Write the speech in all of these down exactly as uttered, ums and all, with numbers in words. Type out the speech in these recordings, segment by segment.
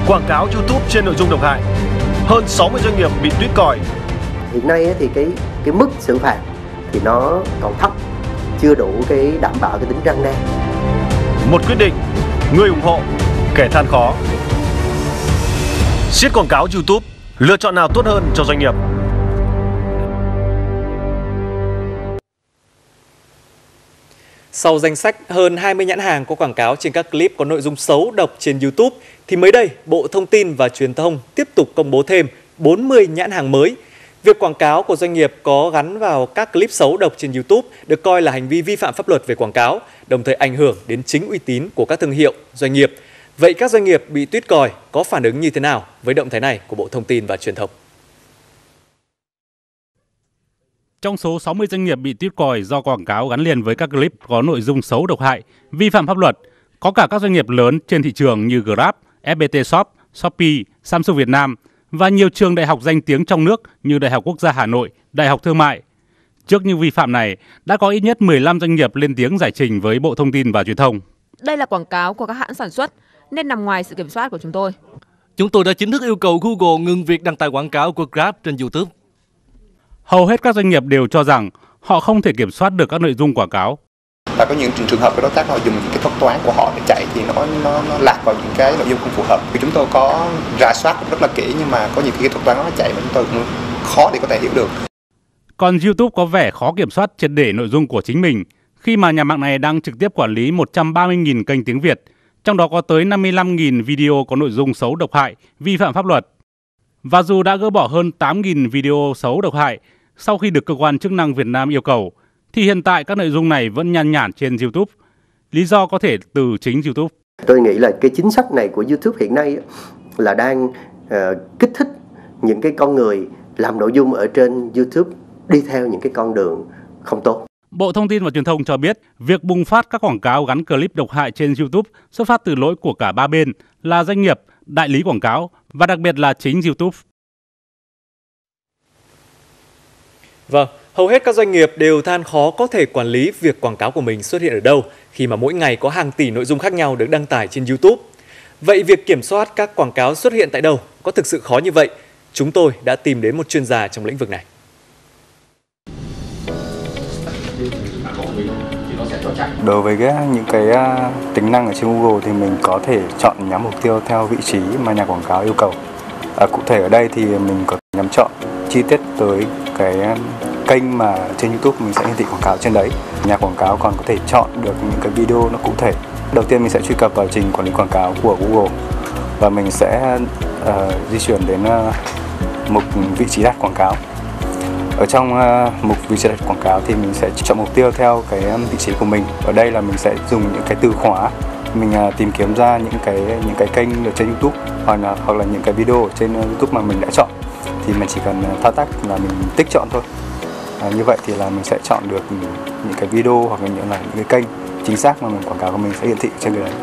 Quảng cáo YouTube trên nội dung độc hại. Hơn sáu mươi doanh nghiệp bị tuyết còi. Hiện nay thì cái cái mức xử phạt thì nó còn thấp, chưa đủ cái đảm bảo cái tính răn đe. Một quyết định, người ủng hộ, kẻ than khó. Siết quảng cáo YouTube, lựa chọn nào tốt hơn cho doanh nghiệp? Sau danh sách hơn hai mươi nhãn hàng có quảng cáo trên các clip có nội dung xấu độc trên YouTube, thì mới đây, Bộ Thông tin và Truyền thông tiếp tục công bố thêm bốn mươi nhãn hàng mới. Việc quảng cáo của doanh nghiệp có gắn vào các clip xấu độc trên YouTube được coi là hành vi vi phạm pháp luật về quảng cáo, đồng thời ảnh hưởng đến chính uy tín của các thương hiệu, doanh nghiệp. Vậy các doanh nghiệp bị tuyết còi có phản ứng như thế nào với động thái này của Bộ Thông tin và Truyền thông? Trong số sáu mươi doanh nghiệp bị tuyết còi do quảng cáo gắn liền với các clip có nội dung xấu độc hại, vi phạm pháp luật, có cả các doanh nghiệp lớn trên thị trường như Grab, ép pê tê Shop, Shopee, Samsung Việt Nam và nhiều trường đại học danh tiếng trong nước như Đại học Quốc gia Hà Nội, Đại học Thương mại. Trước những vi phạm này, đã có ít nhất mười lăm doanh nghiệp lên tiếng giải trình với Bộ Thông tin và Truyền thông. Đây là quảng cáo của các hãng sản xuất nên nằm ngoài sự kiểm soát của chúng tôi. Chúng tôi đã chính thức yêu cầu Google ngừng việc đăng tải quảng cáo của Grab trên YouTube. Hầu hết các doanh nghiệp đều cho rằng họ không thể kiểm soát được các nội dung quảng cáo. Và có những trường hợp của đối tác họ dùng những cái thuật toán của họ để chạy thì nó nó, nó lạc vào những cái nội dung không phù hợp. Thì chúng tôi có rà soát rất là kỹ, nhưng mà có những cái thuật toán nó chạy mà chúng tôi cũng khó để có thể hiểu được. Còn YouTube có vẻ khó kiểm soát triệt để nội dung của chính mình, khi mà nhà mạng này đang trực tiếp quản lý một trăm ba mươi nghìn kênh tiếng Việt, trong đó có tới năm mươi lăm nghìn video có nội dung xấu độc hại, vi phạm pháp luật. Và dù đã gỡ bỏ hơn tám nghìn video xấu độc hại sau khi được cơ quan chức năng Việt Nam yêu cầu, thì hiện tại các nội dung này vẫn nhan nhản trên YouTube. Lý do có thể từ chính YouTube. Tôi nghĩ là cái chính sách này của YouTube hiện nay là đang uh, kích thích những cái con người làm nội dung ở trên YouTube đi theo những cái con đường không tốt. Bộ Thông tin và Truyền thông cho biết, việc bùng phát các quảng cáo gắn clip độc hại trên YouTube xuất phát từ lỗi của cả ba bên là doanh nghiệp, đại lý quảng cáo và đặc biệt là chính YouTube. Vâng, hầu hết các doanh nghiệp đều than khó có thể quản lý việc quảng cáo của mình xuất hiện ở đâu khi mà mỗi ngày có hàng tỷ nội dung khác nhau được đăng tải trên YouTube. Vậy việc kiểm soát các quảng cáo xuất hiện tại đâu có thực sự khó như vậy? Chúng tôi đã tìm đến một chuyên gia trong lĩnh vực này. Đối với cái, những cái tính năng ở trên Google thì mình có thể chọn nhắm mục tiêu theo vị trí mà nhà quảng cáo yêu cầu. À, cụ thể ở đây thì mình có thể nhắm chọn chi tiết tới cái kênh mà trên YouTube mình sẽ hiển thị quảng cáo trên đấy. Nhà quảng cáo còn có thể chọn được những cái video nó cụ thể. Đầu tiên mình sẽ truy cập vào trình quản lý quảng cáo của Google và mình sẽ uh, di chuyển đến uh, mục vị trí đặt quảng cáo. Ở trong uh, mục vị trí đặt quảng cáo thì mình sẽ chọn mục tiêu theo cái vị trí của mình. Ở đây là mình sẽ dùng những cái từ khóa, mình uh, tìm kiếm ra những cái những cái kênh ở trên YouTube hoặc là hoặc là những cái video ở trên YouTube mà mình đã chọn. Thì mình chỉ cần thao tác là mình tích chọn thôi. À, như vậy thì là mình sẽ chọn được những cái video hoặc là những là những cái kênh chính xác mà mình quảng cáo của mình sẽ hiển thị trên cái đấy.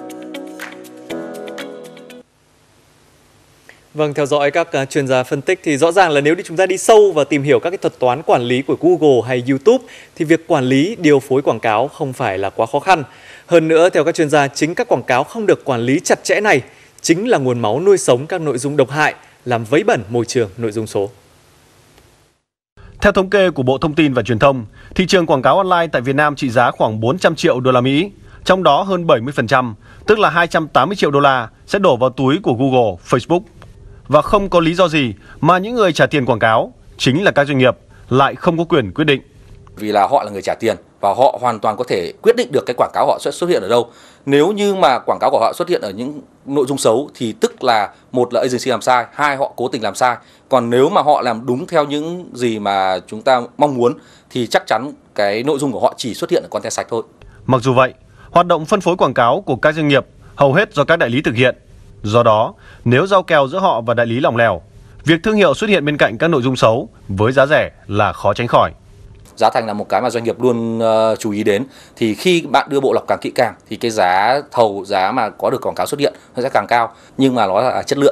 Vâng, theo dõi các uh, chuyên gia phân tích thì rõ ràng là nếu đi chúng ta đi sâu và tìm hiểu các cái thuật toán quản lý của Google hay YouTube thì việc quản lý điều phối quảng cáo không phải là quá khó khăn. Hơn nữa, theo các chuyên gia, chính các quảng cáo không được quản lý chặt chẽ này chính là nguồn máu nuôi sống các nội dung độc hại, làm vấy bẩn môi trường nội dung số. Theo thống kê của Bộ Thông tin và Truyền thông, thị trường quảng cáo online tại Việt Nam trị giá khoảng bốn trăm triệu đô la Mỹ, trong đó hơn bảy mươi phần trăm, tức là hai trăm tám mươi triệu đô la sẽ đổ vào túi của Google, Facebook. Và không có lý do gì mà những người trả tiền quảng cáo, chính là các doanh nghiệp, lại không có quyền quyết định. Vì là họ là người trả tiền và họ hoàn toàn có thể quyết định được cái quảng cáo họ sẽ xuất hiện ở đâu. Nếu như mà quảng cáo của họ xuất hiện ở những nội dung xấu thì tức là một là agency làm sai, hai họ cố tình làm sai. Còn nếu mà họ làm đúng theo những gì mà chúng ta mong muốn thì chắc chắn cái nội dung của họ chỉ xuất hiện ở content sạch thôi. Mặc dù vậy, hoạt động phân phối quảng cáo của các doanh nghiệp hầu hết do các đại lý thực hiện. Do đó, nếu giao kèo giữa họ và đại lý lỏng lẻo, việc thương hiệu xuất hiện bên cạnh các nội dung xấu với giá rẻ là khó tránh khỏi. Giá thành là một cái mà doanh nghiệp luôn uh, chú ý đến. Thì khi bạn đưa bộ lọc càng kỹ càng thì cái giá thầu, giá mà có được quảng cáo xuất hiện nó sẽ càng cao, nhưng mà nó là chất lượng.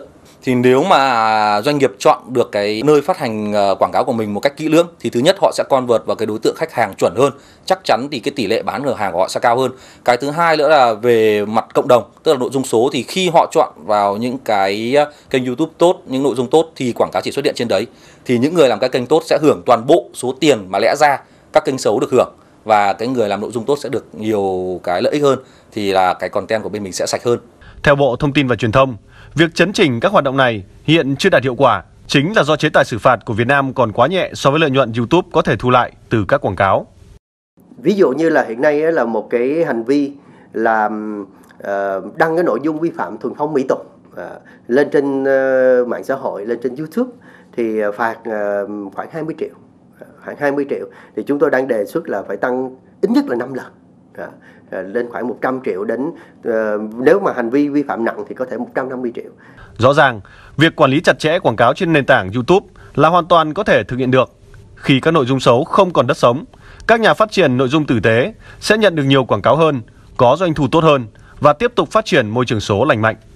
Thì nếu mà doanh nghiệp chọn được cái nơi phát hành quảng cáo của mình một cách kỹ lưỡng thì thứ nhất họ sẽ convert vào cái đối tượng khách hàng chuẩn hơn, chắc chắn thì cái tỷ lệ bán cửa hàng của họ sẽ cao hơn. Cái thứ hai nữa là về mặt cộng đồng, tức là nội dung số, thì khi họ chọn vào những cái kênh YouTube tốt, những nội dung tốt thì quảng cáo chỉ xuất hiện trên đấy, thì những người làm các kênh tốt sẽ hưởng toàn bộ số tiền mà lẽ ra các kênh xấu được hưởng, và cái người làm nội dung tốt sẽ được nhiều cái lợi ích hơn, thì là cái content của bên mình sẽ sạch hơn. Theo Bộ Thông tin và Truyền thông, việc chấn chỉnh các hoạt động này hiện chưa đạt hiệu quả chính là do chế tài xử phạt của Việt Nam còn quá nhẹ so với lợi nhuận YouTube có thể thu lại từ các quảng cáo. Ví dụ như là hiện nay là một cái hành vi là đăng cái nội dung vi phạm thuần phong mỹ tục lên trên mạng xã hội, lên trên YouTube thì phạt khoảng hai mươi triệu. Khoảng hai mươi triệu thì chúng tôi đang đề xuất là phải tăng ít nhất là năm lần. Lên khoảng một trăm triệu đến uh, nếu mà hành vi vi phạm nặng thì có thể một trăm năm mươi triệu. Rõ ràng, việc quản lý chặt chẽ quảng cáo trên nền tảng YouTube là hoàn toàn có thể thực hiện được. Khi các nội dung xấu không còn đất sống, các nhà phát triển nội dung tử tế sẽ nhận được nhiều quảng cáo hơn, có doanh thu tốt hơn và tiếp tục phát triển môi trường số lành mạnh.